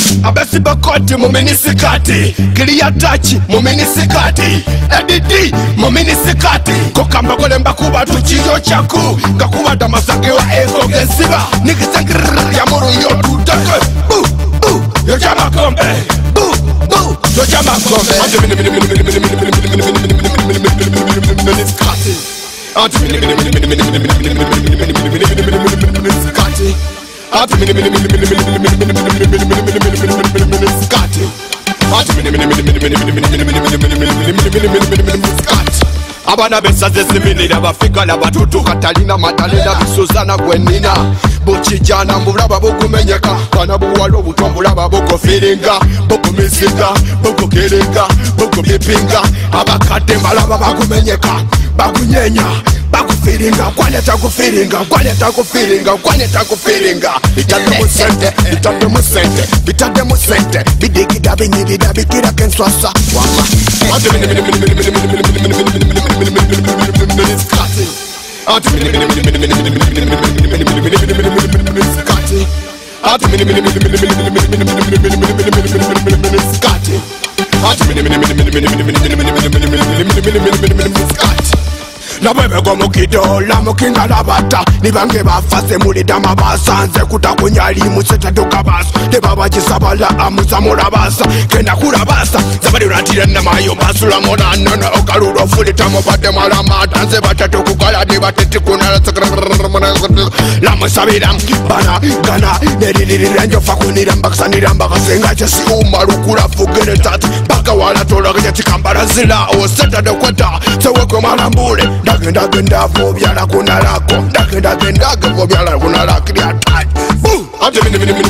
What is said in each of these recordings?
Abesi bakoti muminisikati, Kilia tachi muminisikati, Edidi muminisikati, Kokamba kole mbakuba tuchizo chaku, Kakuba damasake wa ego gesiba, Nikisangirr ya moro yotu take, yo jama kombe, yo jama kombe. Abana besaze ziminira bafika n'abatutu katalina matalina bisuzana gwenina buchijana mbulaba bukumenyeka bana buwalo butombulaba bukofiringa bukumisinga bukukiringa bukubipinga abakate mbalaba bakumenyeka bakunyenya bakufiringa kwaneta kufiringa kwaneta kufiringa kwaneta kufiringa bitade musente bitade musente bidigida binyibida bikira kenswasa wama Nabebe kwa mukido, la mukinga la bata Nibange bafase mulida mabasa Nze kutakunyali museta tukabasa Tebaba jisabala amuza mulabasa Kena kulabasa Zabadi uratire na mayo basula mona Nana okaludo fulita mopate malamata Nze batatu kukala nibateti kunala La musabira bana gana Neririranjo fakunira mbaksa nirambaka Senga jesi umarukula fugere tati Baka wala tola kaya chikambara zila Oseta dokweta Seweko malambule Ndagenda fobyala kunalako Ndagenda fobyala kunalako Liatari Ate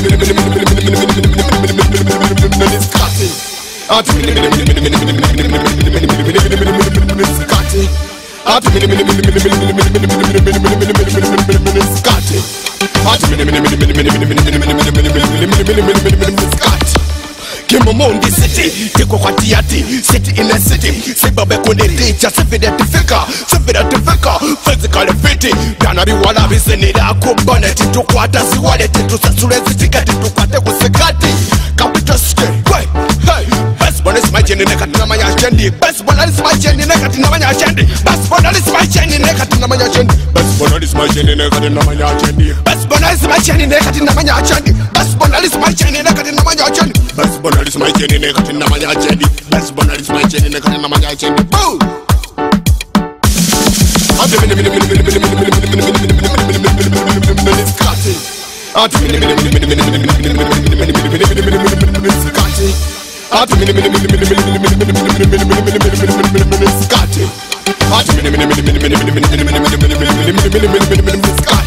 Kimomondi city, tiko kwa tiati, city in a city. Sibabe kune teacher, sifidatifika, physically fitting. Danabi wala bisenida kuboneti, tukwata siwaleti, tusasurezi tikati, tukwate kusikati. Capital state, hey, best one is my jenny nekatina manya chendi. Best one is my jenny nekatina manya chendi. Best one is my jenny nekatina manya chendi. Best one is my jenny nekatina manya chendi. Best one is my jenny nekatina manya chendi. Best one is my jenny nekatina manya chendi. Best one is my jenny nekatina manya chendi. Best one is my jenny nekatina manya chendi. Boo! Scotty.